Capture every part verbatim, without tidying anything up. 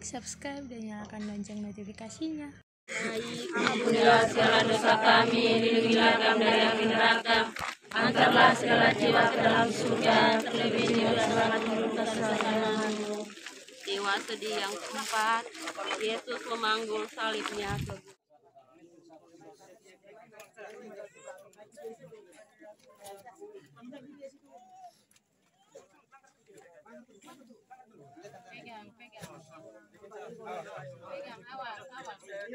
like, subscribe, dan nyalakan lonceng notifikasinya. Ampunilah segala dosa kami, lindungilah kami dari api neraka, angkatlah segala jiwa ke dalam surga, terlebih jiwa selamat menuntut keselamatanmu. Dewa sedih yang keempat, Yesus memanggul salibnya ke pegang, pegang, pegang, awas, awas.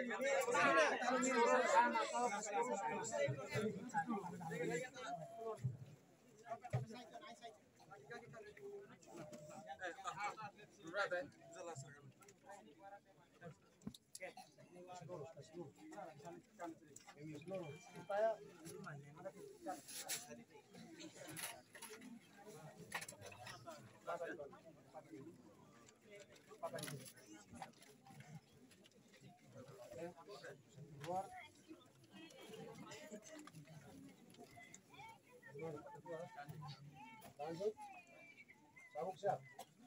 Lanjut, sabuk siap.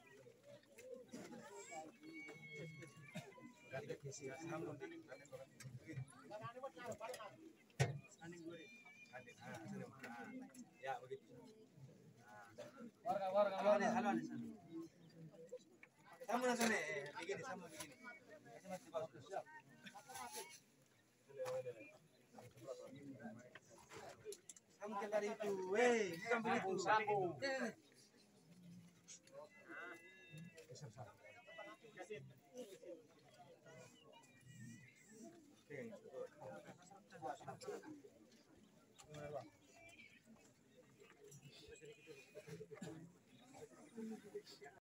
Ya begitu. Warga warga warga. Halo nih. Sama langsung nih, begini sama begini. Masih bagus siap. Sama tadi itu, weh, bukan begitu. Sambung. Oke.